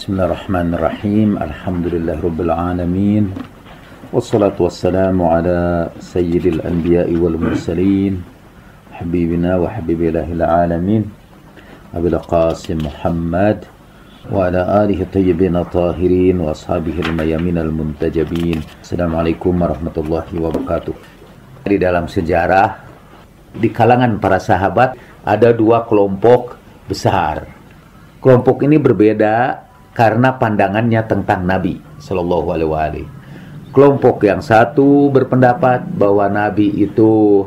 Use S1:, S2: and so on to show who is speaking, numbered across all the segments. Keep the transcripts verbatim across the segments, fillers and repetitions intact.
S1: Bismillahirrahmanirrahim. Alhamdulillahirabbil alamin. Wassalatu wassalamu ala sayyidil anbiya'i wal mursalin. Habibina wa habibilahil alamin. Abil Qasim Muhammad wa ala alihi tayyibin tahirin wa ashabihil mayamin al muntajabin. Assalamualaikum warahmatullahi wabarakatuh. Di dalam sejarah, di kalangan para sahabat ada dua kelompok besar. Kelompok ini berbeda karena pandangannya tentang Nabi Sallallahu Alaihi Wasallam. Kelompok yang satu berpendapat bahwa Nabi itu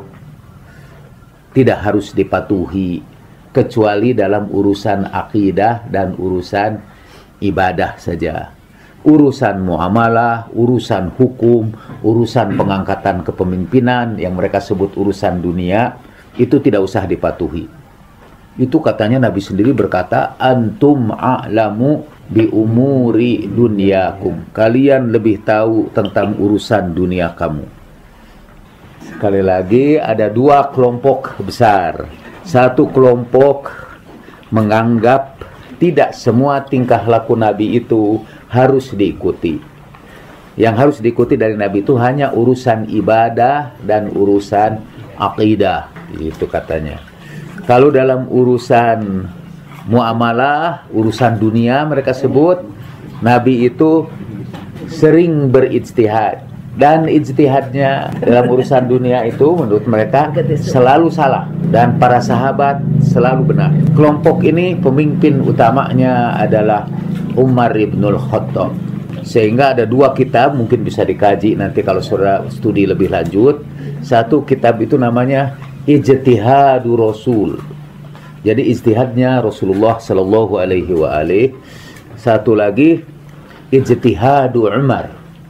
S1: tidak harus dipatuhi kecuali dalam urusan akidah dan urusan ibadah saja. Urusan muamalah, urusan hukum, urusan pengangkatan kepemimpinan yang mereka sebut urusan dunia, itu tidak usah dipatuhi. Itu katanya Nabi sendiri berkata, antum a'lamu bi umuri dunyakum. Kalian lebih tahu tentang urusan dunia kamu. Sekali lagi, ada dua kelompok besar. Satu kelompok menganggap tidak semua tingkah laku Nabi itu harus diikuti. Yang harus diikuti dari Nabi itu hanya urusan ibadah dan urusan akidah. Itu katanya. Kalau dalam urusan muamalah, urusan dunia mereka sebut, Nabi itu sering berijtihad. Dan ijtihadnya dalam urusan dunia itu menurut mereka selalu salah. Dan para sahabat selalu benar. Kelompok ini pemimpin utamanya adalah Umar ibnul Khattab. Sehingga ada dua kitab, mungkin bisa dikaji nanti kalau saudara studi lebih lanjut. Satu kitab itu namanya Ijtihadu Rasul. Jadi ijtihadnya Rasulullah Sallallahu Alaihi Wasallam. Satu lagi Ijtihadu Umar.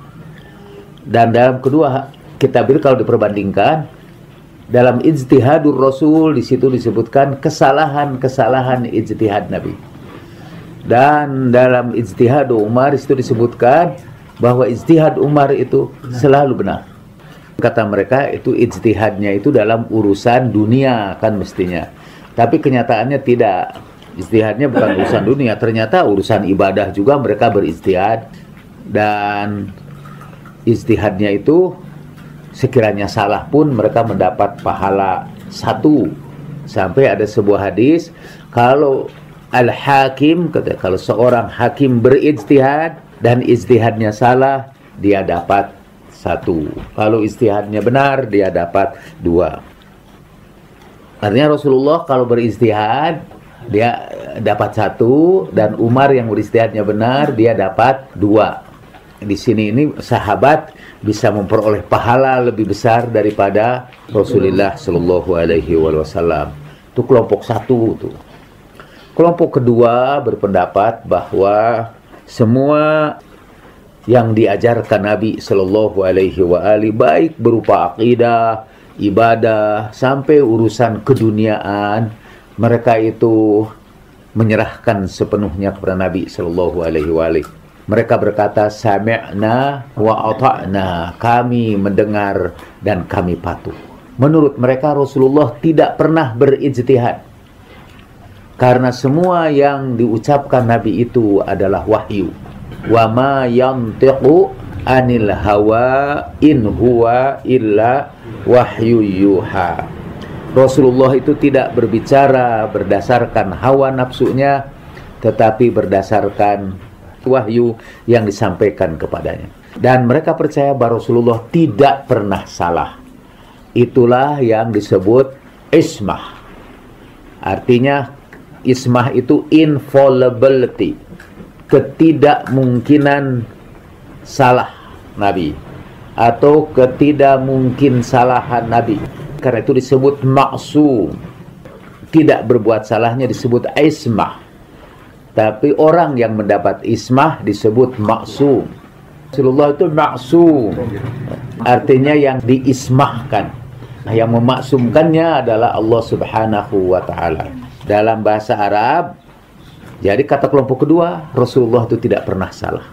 S1: Dan dalam kedua kitab itu kalau diperbandingkan, dalam Ijtihadur Rasul di situ disebutkan kesalahan-kesalahan ijtihad Nabi. Dan dalam Ijtihadu Umar di situ disebutkan bahwa ijtihad Umar itu selalu benar. Kata mereka itu ijtihadnya itu dalam urusan dunia kan mestinya. Tapi kenyataannya tidak. Ijtihadnya bukan urusan dunia. Ternyata urusan ibadah juga mereka berijtihad. Dan ijtihadnya itu sekiranya salah pun mereka mendapat pahala satu. Sampai ada sebuah hadis, kalau al-hakim, kalau seorang hakim berijtihad dan ijtihadnya salah, dia dapat satu. Kalau ijtihadnya benar, dia dapat dua. Artinya Rasulullah kalau berijtihad, dia dapat satu, dan Umar yang berijtihadnya benar, dia dapat dua. Di sini ini sahabat bisa memperoleh pahala lebih besar daripada Rasulullah Sallallahu Alaihi Wasallam. Itu kelompok satu. Tuh. Kelompok kedua berpendapat bahwa semua yang diajarkan Nabi Sallallahu Alaihi Wasallam baik berupa akidah, ibadah, sampai urusan keduniaan, mereka itu menyerahkan sepenuhnya kepada Nabi Sallallahu Alaihi Wasallam. Mereka berkata, sami'na wa ata'na, kami mendengar dan kami patuh. Menurut mereka Rasulullah tidak pernah berijtihad. Karena semua yang diucapkan Nabi itu adalah wahyu. Wa ma yantiqu anil hawa in huwa illa wahyu yuha. Rasulullah itu tidak berbicara berdasarkan hawa nafsunya, tetapi berdasarkan wahyu yang disampaikan kepadanya. Dan mereka percaya bahwa Rasulullah tidak pernah salah. Itulah yang disebut ismah. Artinya ismah itu infallibility, ketidakmungkinan salah Nabi atau ketidakmungkinsalahan Nabi. Karena itu disebut maksum. Tidak berbuat salahnya disebut ismah. Tapi orang yang mendapat ismah disebut maksum. Rasulullah itu maksum. Artinya yang diismahkan. Nah, yang memaksumkannya adalah Allah Subhanahu wa taala. Dalam bahasa Arab, jadi kata kelompok kedua, Rasulullah itu tidak pernah salah.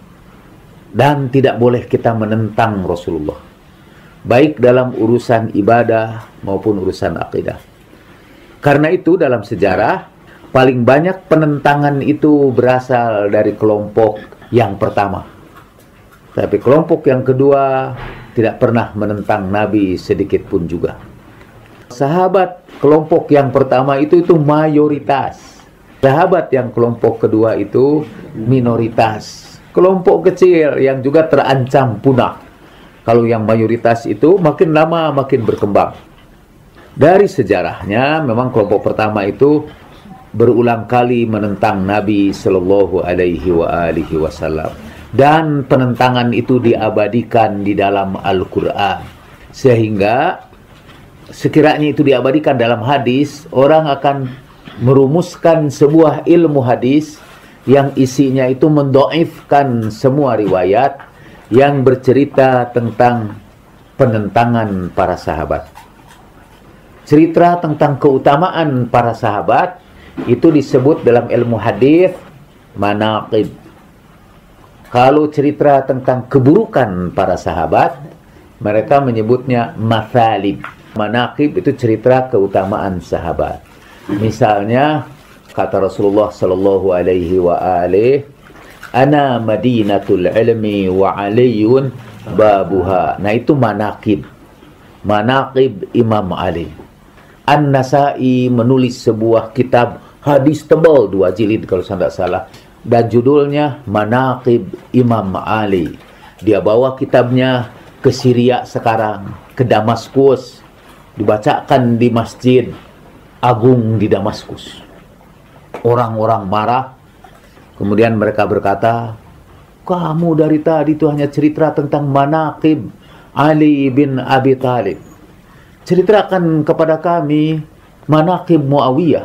S1: Dan tidak boleh kita menentang Rasulullah. Baik dalam urusan ibadah maupun urusan akidah. Karena itu dalam sejarah, paling banyak penentangan itu berasal dari kelompok yang pertama. Tapi kelompok yang kedua tidak pernah menentang Nabi sedikit pun juga. Sahabat kelompok yang pertama itu itu mayoritas. Sahabat yang kelompok kedua itu minoritas. Kelompok kecil yang juga terancam punah. Kalau yang mayoritas itu makin lama makin berkembang. Dari sejarahnya memang kelompok pertama itu berulang kali menentang Nabi Sallallahu Alaihi Wasallam, dan penentangan itu diabadikan di dalam Al-Quran, sehingga sekiranya itu diabadikan dalam hadis, orang akan merumuskan sebuah ilmu hadis yang isinya itu mendoifkan semua riwayat yang bercerita tentang penentangan para sahabat. Cerita tentang keutamaan para sahabat itu disebut dalam ilmu hadis manaqib. Kalau cerita tentang keburukan para sahabat, mereka menyebutnya mathalib. Manaqib itu cerita keutamaan sahabat. Misalnya kata Rasulullah sallallahu alaihi wa alihi, ana madinatul ilmi wa aliyun babuha. Nah, itu manaqib. Manaqib Imam Ali. An-Nasai menulis sebuah kitab hadis tebal, dua jilid kalau saya tidak salah, dan judulnya Manaqib Imam Ali. Dia bawa kitabnya ke Syria sekarang, ke Damaskus, dibacakan di Masjid Agung di Damaskus. Orang-orang marah, kemudian mereka berkata, kamu dari tadi itu hanya cerita tentang Manaqib Ali bin Abi Thalib, ceritakan kepada kami Manaqib Muawiyah.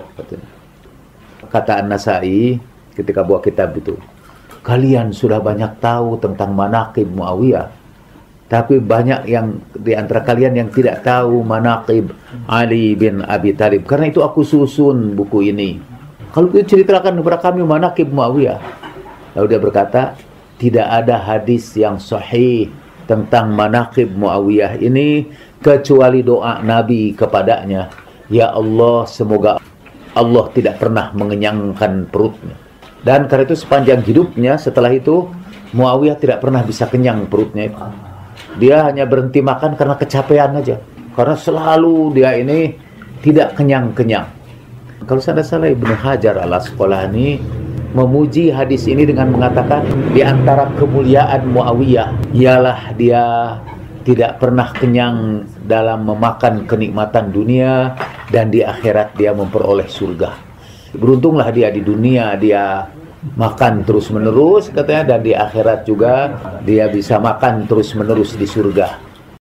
S1: Kata An-Nasai ketika buat kitab itu, kalian sudah banyak tahu tentang Manaqib Muawiyah, tapi banyak yang di antara kalian yang tidak tahu Manaqib Ali bin Abi Thalib. Karena itu aku susun buku ini. Kalau itu ceritakan kepada kami Manaqib Muawiyah. Lalu dia berkata, tidak ada hadis yang sahih tentang Manaqib Muawiyah ini kecuali doa Nabi kepadanya, ya Allah, semoga Allah tidak pernah mengenyangkan perutnya. Dan karena itu sepanjang hidupnya setelah itu Muawiyah tidak pernah bisa kenyang perutnya itu. Dia hanya berhenti makan karena kecapean aja, karena selalu dia ini tidak kenyang-kenyang. Kalau saya tidak salah, Ibnu Hajar Al-Asqalani memuji hadis ini dengan mengatakan, di antara kemuliaan Muawiyah ialah dia tidak pernah kenyang dalam memakan kenikmatan dunia, dan di akhirat dia memperoleh surga. Beruntunglah dia di dunia, dia makan terus menerus katanya, dan di akhirat juga dia bisa makan terus menerus di surga.